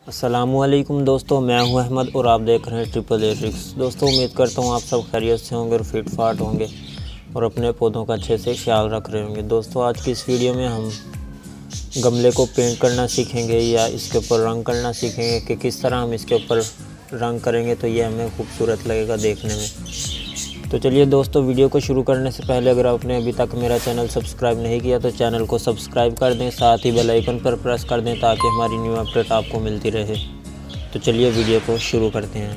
अस्सलामुअलैकुम दोस्तों, मैं हूं अहमद और आप देख रहे हैं ट्रिपल ए ट्रिक्स। दोस्तों उम्मीद करता हूं आप सब खैरियत से होंगे और फिट फाट होंगे और अपने पौधों का अच्छे से ख्याल रख रहे होंगे। दोस्तों आज की इस वीडियो में हम गमले को पेंट करना सीखेंगे या इसके ऊपर रंग करना सीखेंगे कि किस तरह हम इसके ऊपर रंग करेंगे तो ये हमें खूबसूरत लगेगा देखने में। तो चलिए दोस्तों, वीडियो को शुरू करने से पहले अगर आपने अभी तक मेरा चैनल सब्सक्राइब नहीं किया तो चैनल को सब्सक्राइब कर दें, साथ ही बेल आइकन पर प्रेस कर दें ताकि हमारी न्यू अपडेट आपको मिलती रहे। तो चलिए वीडियो को शुरू करते हैं।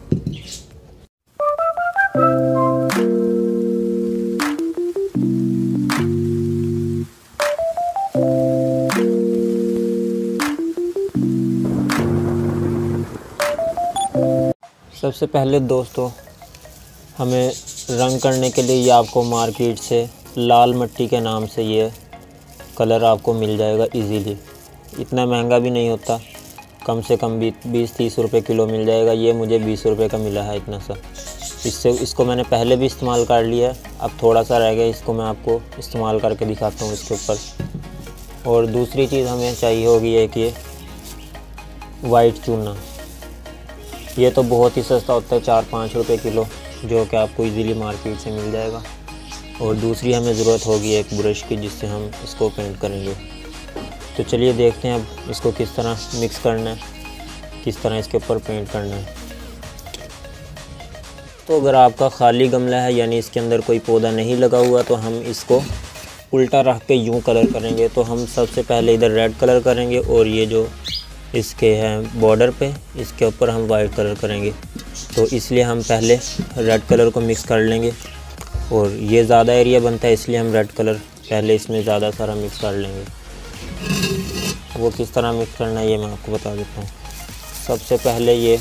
सबसे पहले दोस्तों हमें रंग करने के लिए ये आपको मार्केट से लाल मिट्टी के नाम से ये कलर आपको मिल जाएगा इजीली। इतना महंगा भी नहीं होता, कम से कम 20-30 रुपये किलो मिल जाएगा। ये मुझे 20 रुपये का मिला है इतना सा। इसको मैंने पहले भी इस्तेमाल कर लिया है, अब थोड़ा सा रह गया, इसको मैं आपको इस्तेमाल करके दिखाता हूँ इसके ऊपर। और दूसरी चीज़ हमें चाहिए होगी एक ये वाइट चूना। ये तो बहुत ही सस्ता होता है, 4-5 रुपये किलो, जो कि आपको इजीली मार्केट से मिल जाएगा। और दूसरी हमें ज़रूरत होगी एक ब्रश की, जिससे हम इसको पेंट करेंगे। तो चलिए देखते हैं अब इसको किस तरह मिक्स करना है, किस तरह इसके ऊपर पेंट करना है। तो अगर आपका खाली गमला है यानी इसके अंदर कोई पौधा नहीं लगा हुआ तो हम इसको उल्टा रख के यूँ कलर करेंगे। तो हम सबसे पहले इधर रेड कलर करेंगे और ये जो इसके हैं बॉर्डर पे इसके ऊपर हम वाइट कलर करेंगे। तो इसलिए हम पहले रेड कलर को मिक्स कर लेंगे और ये ज़्यादा एरिया बनता है इसलिए हम रेड कलर पहले इसमें ज़्यादा सारा मिक्स कर लेंगे। वो किस तरह मिक्स करना है ये मैं आपको बता देता हूँ। सबसे पहले ये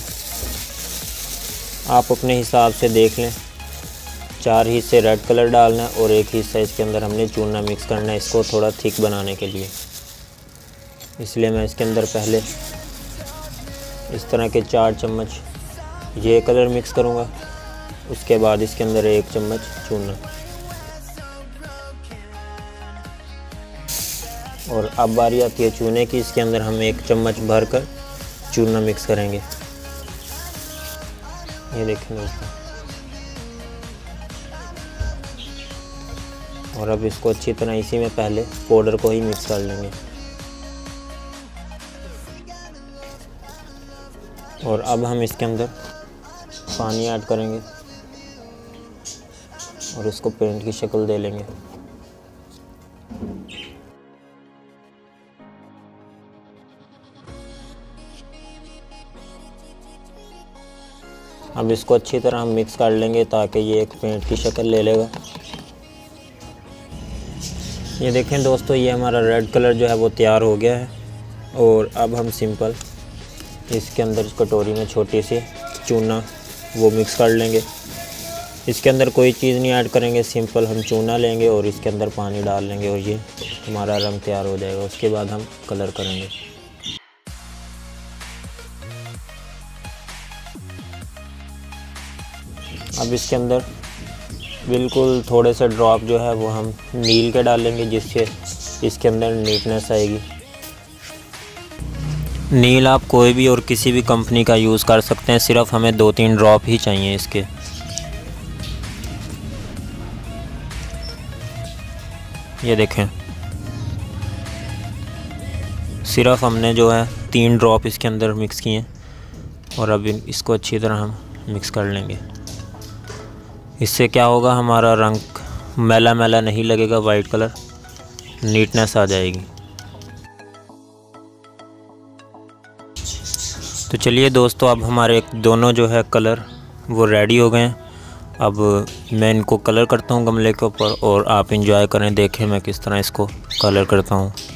आप अपने हिसाब से देख लें, 4 हिस्से रेड कलर डालना है और एक हिस्सा इसके अंदर हमने चूना मिक्स करना है, इसको थोड़ा थिक बनाने के लिए। इसलिए मैं इसके अंदर पहले इस तरह के 4 चम्मच ये कलर मिक्स करूँगा, उसके बाद इसके अंदर 1 चम्मच चूना। और अब बारी आती है चूने की, इसके अंदर हम 1 चम्मच भर कर चूना मिक्स करेंगे। ये देखें दोस्तों। और अब इसको अच्छी तरह इसी में पहले पाउडर को ही मिक्स कर लेंगे। और अब हम इसके अंदर पानी ऐड करेंगे और इसको पेंट की शक्ल दे लेंगे। अब इसको अच्छी तरह हम मिक्स कर लेंगे ताकि ये एक पेंट की शक्ल ले लेगा। ये देखें दोस्तों, ये हमारा रेड कलर जो है वो तैयार हो गया है। और अब हम सिंपल इसके अंदर कटोरी में छोटी सी चूना वो मिक्स कर लेंगे। इसके अंदर कोई चीज़ नहीं ऐड करेंगे, सिंपल हम चूना लेंगे और इसके अंदर पानी डाल लेंगे और ये हमारा रंग तैयार हो जाएगा। उसके बाद हम कलर करेंगे। अब इसके अंदर बिल्कुल थोड़े से ड्रॉप जो है वो हम नील के डालेंगे, जिससे इसके अंदर नीटनेस आएगी। नील आप कोई भी और किसी भी कंपनी का यूज़ कर सकते हैं, सिर्फ हमें 2-3 ड्रॉप ही चाहिए इसके। ये देखें, सिर्फ हमने जो है 3 ड्रॉप इसके अंदर मिक्स किए और अब इसको अच्छी तरह हम मिक्स कर लेंगे। इससे क्या होगा, हमारा रंग मैला मैला नहीं लगेगा, वाइट कलर, नीटनेस आ जाएगी। तो चलिए दोस्तों, अब हमारे दोनों जो है कलर वो रेडी हो गए हैं। अब मैं इनको कलर करता हूँ गमले के ऊपर और आप इंजॉय करें, देखें मैं किस तरह इसको कलर करता हूँ।